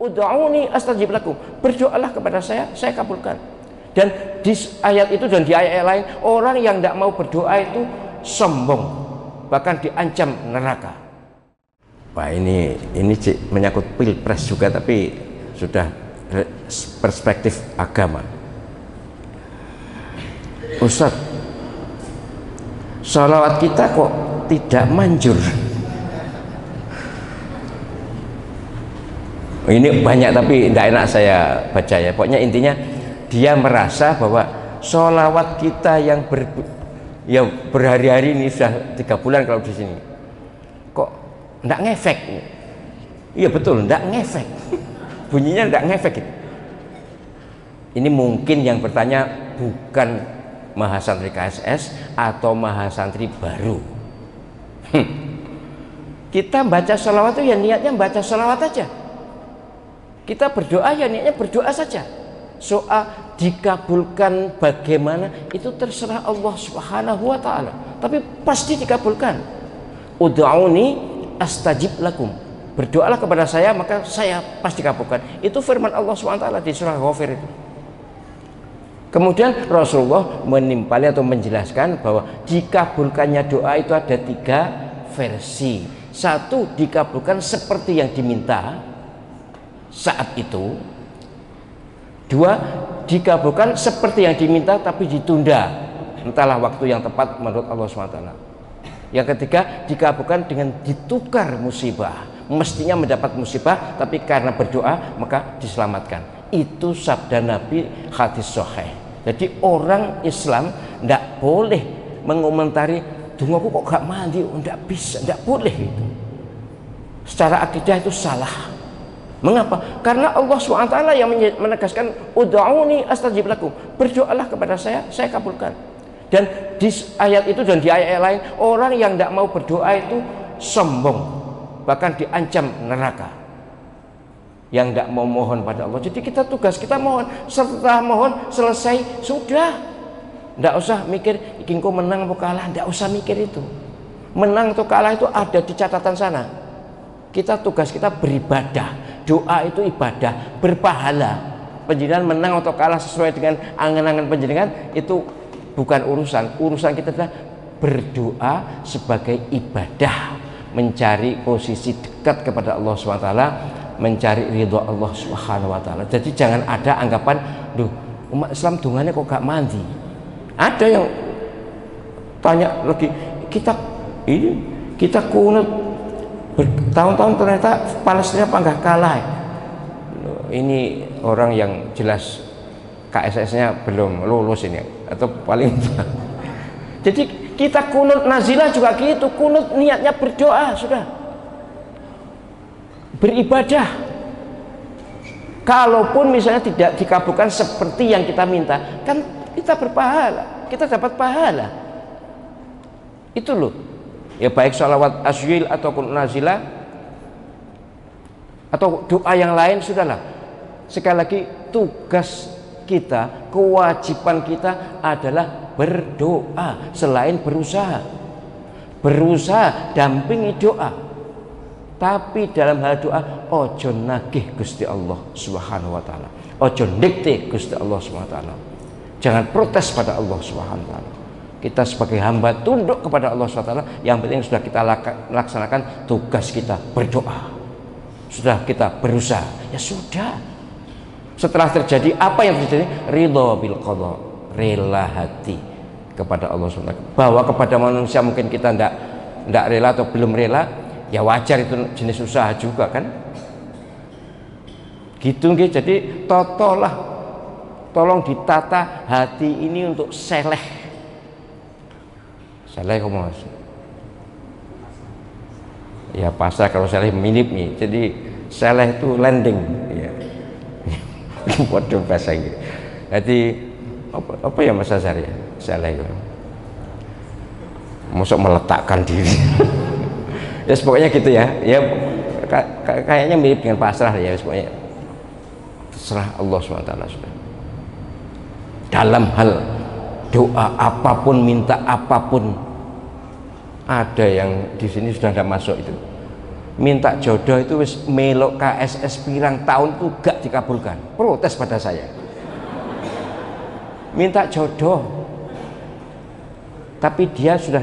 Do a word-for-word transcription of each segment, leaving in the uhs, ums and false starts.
ud'uni astajib lakum, berdoalah kepada saya, saya kabulkan. Dan di ayat itu dan di ayat lain, orang yang tidak mau berdoa itu sombong, bahkan diancam neraka. Wah, ini ini cik, menyangkut pilpres juga, tapi sudah perspektif agama. Ustaz, sholawat kita kok tidak manjur? Ini banyak tapi tidak enak saya baca ya. Pokoknya intinya dia merasa bahwa sholawat kita yang ber, ya berhari-hari ini sudah tiga bulan kalau di sini kok tidak ngefek. Iya betul, tidak ngefek. Bunyinya tidak ngefek. Ini mungkin yang bertanya bukan mahasantri K S S atau mahasantri baru. Hmm. Kita baca sholawat itu ya niatnya baca sholawat aja. Kita berdoa ya niatnya berdoa saja. Soal dikabulkan bagaimana itu terserah Allah Subhanahu wa taala, tapi pasti dikabulkan. Ud'uni astajib lakum, berdoalah kepada saya maka saya pasti kabulkan. Itu firman Allah Subhanahu wa taala di surah Ghafir itu. Kemudian Rasulullah menimpali atau menjelaskan bahwa dikabulkannya doa itu ada tiga versi. Satu, dikabulkan seperti yang diminta saat itu. Dua, dikabulkan seperti yang diminta tapi ditunda, entahlah waktu yang tepat menurut Allah subhanahu wa taala. Yang ketiga, dikabulkan dengan ditukar musibah, mestinya mendapat musibah tapi karena berdoa maka diselamatkan. Itu sabda Nabi, hadis sahih. Jadi orang Islam tidak boleh mengomentari dungaku kok gak mandi, tidak bisa, tidak boleh itu. Secara akidah itu salah. Mengapa? Karena Allah subhanahu wa taala yang menegaskan ud'uni astajib lakum, berdoalah kepada saya, saya kabulkan. Dan di ayat itu dan di ayat lain, orang yang tidak mau berdoa itu sombong, bahkan diancam neraka. Yang tidak mau mohon pada Allah. Jadi kita tugas kita mohon, setelah mohon selesai sudah, tidak usah mikir ingin kau menang atau kalah, tidak usah mikir itu. Menang atau kalah itu ada di catatan sana. Kita tugas kita beribadah. Doa itu ibadah, berpahala. Penjenengan menang atau kalah sesuai dengan angan-angan penjenengan itu bukan urusan. Urusan kita adalah berdoa sebagai ibadah, mencari posisi dekat kepada Allah subhanahu wa taala, mencari ridho Allah subhanahu wa taala. Jadi jangan ada anggapan, duh umat Islam dungannya kok gak mandi. Ada yang tanya lagi, kita ini kita kunut bertahun-tahun ternyata Palestina apa enggak kalah. Ini orang yang jelas K S S-nya belum lulus ini atau paling jadi kita kunut nazilah juga gitu, kunut niatnya berdoa sudah, beribadah. Kalaupun misalnya tidak dikabulkan seperti yang kita minta, kan kita berpahala, kita dapat pahala. Itu loh. Ya baik sholawat asyil atau kunut nazilah atau doa yang lain, sudahlah. Sekali lagi tugas kita, kewajiban kita adalah berdoa selain berusaha. Berusaha dampingi doa. Tapi dalam hal doa ojo nagih Gusti Allah Subhanahu wa taala. Ojo ndikte Gusti Allah Subhanahu wa taala. Jangan protes pada Allah Subhanahu wa taala. Kita sebagai hamba tunduk kepada Allah subhanahu wa taala. Yang penting sudah kita laksanakan tugas kita berdoa, sudah kita berusaha, ya sudah. Setelah terjadi apa yang terjadi, ridho bil qadha, rela hati kepada Allah subhanahu wa taala. Bahwa kepada manusia mungkin kita tidak tidak rela atau belum rela, ya wajar, itu jenis usaha juga kan. Gitu nggih. Jadi totolah, tolong ditata hati ini untuk seleh. Saleh kamu ya pasar, kalau saleh mirip nih, jadi saleh itu landing ya. Waduh bahasa Inggris. Jadi apa, apa ya Mas Azhar ya, saleh itu masuk meletakkan diri. Ya pokoknya gitu ya, ya kayaknya mirip dengan pasrah ya, pokoknya terserah Allah subhanahu wa taala sudah. Dalam hal doa apapun, minta apapun, ada yang di sini sudah tidak masuk itu. minta jodoh itu wis melok K S S pirang tahun tuh gak dikabulkan, protes pada saya. Minta jodoh tapi dia sudah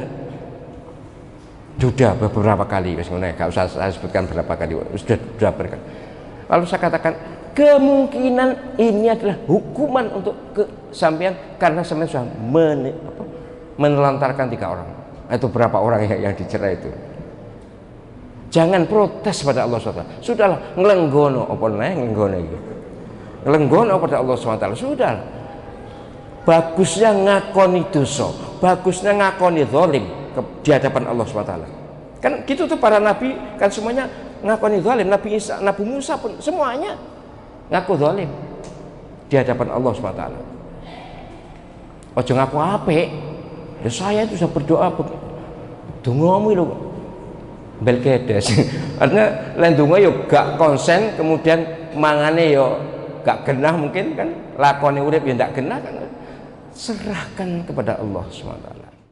duda beberapa kali, wis ngono, gak usah saya sebutkan berapa kali, sudah sudah berkali. Lalu saya katakan kemungkinan ini adalah hukuman untuk kesampean karena sampean sudah men, apa, menelantarkan tiga orang atau berapa orang yang, yang dicerai itu. Jangan protes pada Allah subhanahu wa taala. Sudahlah, ngelenggono apa nih ngelenggono itu. Ngelenggono pada Allah subhanahu wa taala. Sudah. Bagusnya ngakoni dosa, bagusnya ngakoni zalim di hadapan Allah subhanahu wa taala. Kan gitu tuh para nabi kan semuanya ngakoni zalim. Nabi Isa, Nabi Musa pun semuanya ngaku zalim di hadapan Allah subhanahu wa taala. Ojo ngaku apik. Ya saya itu sudah berdoa dongamu lho belkedes. Artinya lain donga yo gak konsen, kemudian mangane yo gak genah, mungkin kan lakone urip yo ndak genah kan. Serahkan kepada Allah subhanahu wa taala.